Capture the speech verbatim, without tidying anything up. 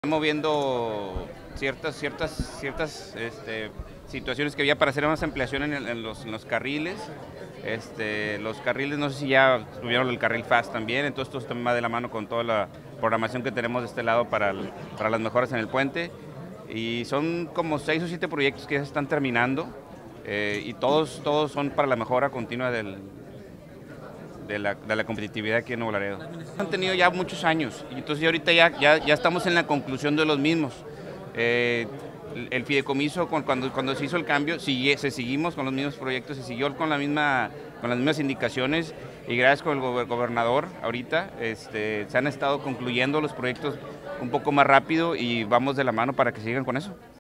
Estamos viendo ciertas, ciertas, ciertas este, situaciones que había para hacer más ampliación en, el, en, los, en los carriles. Este, los carriles, no sé si ya tuvieron el carril fast también, entonces esto también va de la mano con toda la programación que tenemos de este lado para, el, para las mejoras en el puente. Y son como seis o siete proyectos que ya se están terminando eh, y todos, todos son para la mejora continua del, de la, de la competitividad aquí en Nuevo Laredo. Han tenido ya muchos años y entonces ahorita ya, ya, ya estamos en la conclusión de los mismos. Eh, el fideicomiso, cuando, cuando se hizo el cambio, sigue, se seguimos con los mismos proyectos, se siguió con, la misma, con las mismas indicaciones y gracias con el gobernador ahorita este, se han estado concluyendo los proyectos un poco más rápido y vamos de la mano para que sigan con eso.